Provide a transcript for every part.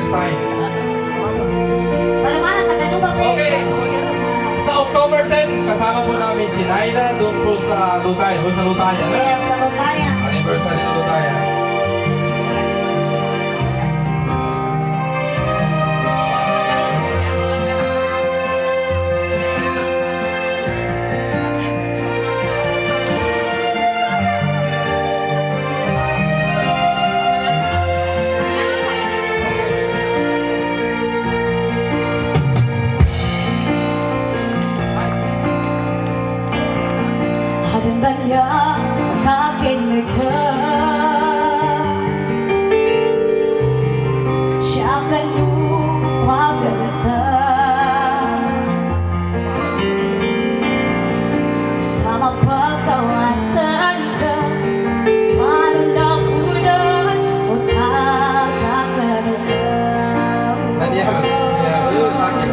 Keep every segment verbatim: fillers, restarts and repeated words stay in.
first time. Okay. Sa October ten, kasama po namin si Naila doon po sa Lutaya. Doon sa Lutaya. Yes, sa Lutaya. Anniversary ng Lutaya. Banyak aking mereka siya lupa ganda sama pagkawatan ka parang nakunan o tatakalaga. Nadia, yeah, yun sa akin.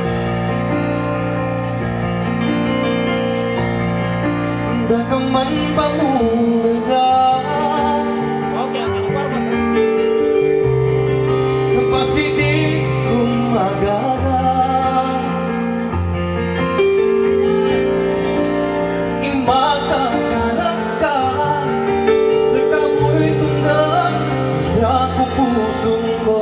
Dakaman pangulaga kapag di kumagaga imakakalang ka sa kamoy tunggan sa pupusong ko.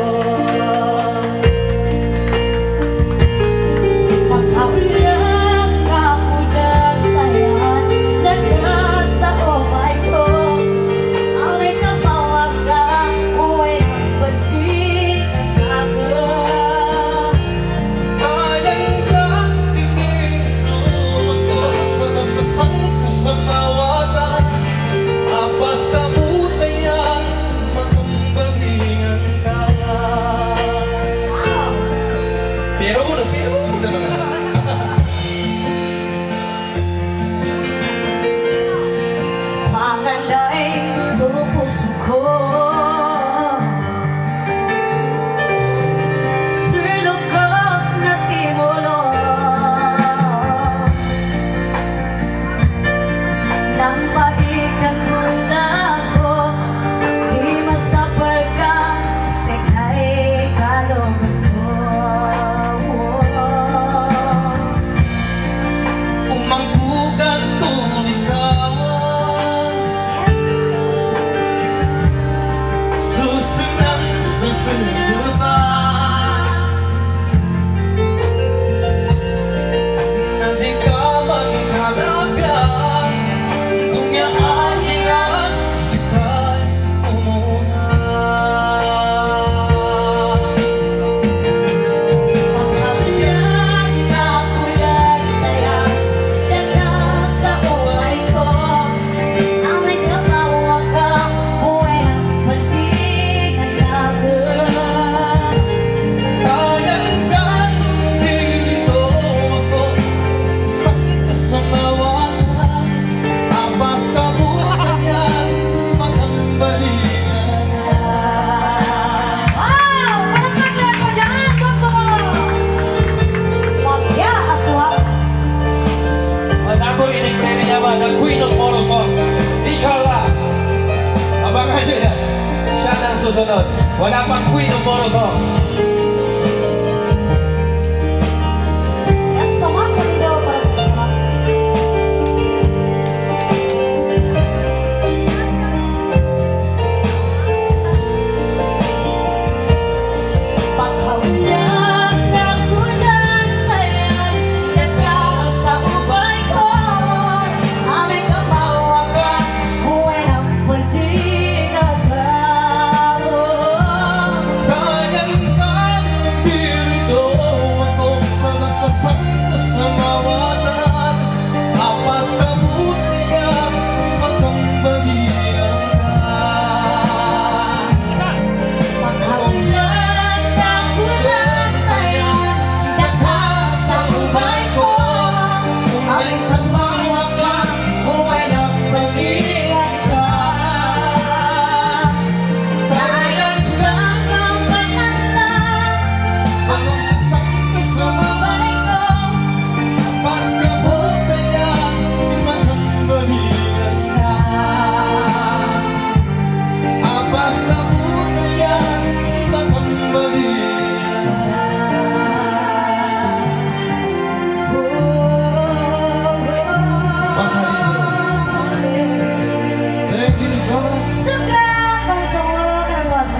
The Queen of Morozon. Inshallah, abangan nyo na. Siya na ang susunod. Wala pang Queen of Morozon. Kayang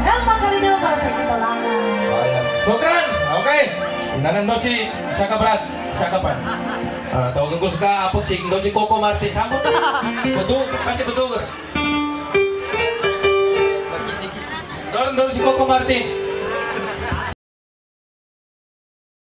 Helma Carino para sa inyo lang. Ayan. Sukran! Okay. Nanan daw si Saka Brad. Saka Pan. Ah, tawagan ko sa kapag si daw si Coco Martin. Sambot na. Betul. Kasi betul. Doon daw si Coco Martin.